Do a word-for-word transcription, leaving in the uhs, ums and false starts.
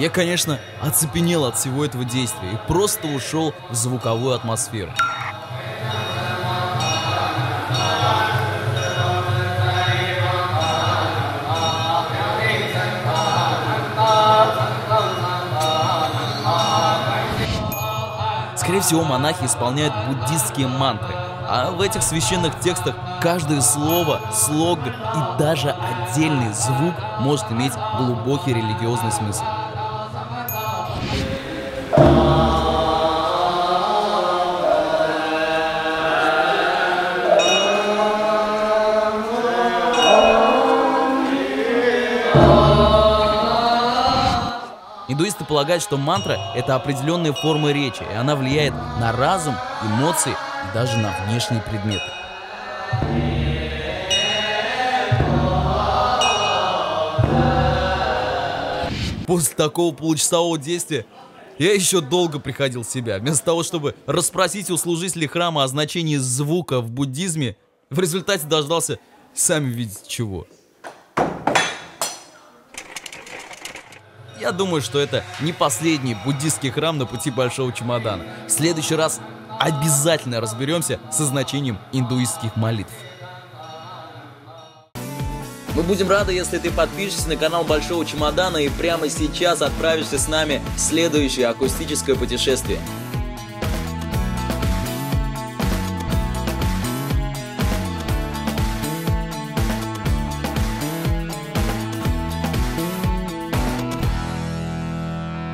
Я, конечно, оцепенел от всего этого действия и просто ушел в звуковую атмосферу. Скорее всего, монахи исполняют буддистские мантры, а в этих священных текстах каждое слово, слог и даже отдельный звук может иметь глубокий религиозный смысл. Индуисты полагают, что мантра – это определенная форма речи, и она влияет на разум, эмоции и даже на внешние предметы. После такого получасового действия я еще долго приходил в себя. Вместо того, чтобы расспросить у служителей храма о значении звука в буддизме, в результате дождался, сами видите, чего. Я думаю, что это не последний буддистский храм на пути Большого Чемодана. В следующий раз обязательно разберемся со значением индуистских молитв. Мы будем рады, если ты подпишешься на канал Большого Чемодана и прямо сейчас отправишься с нами в следующее акустическое путешествие.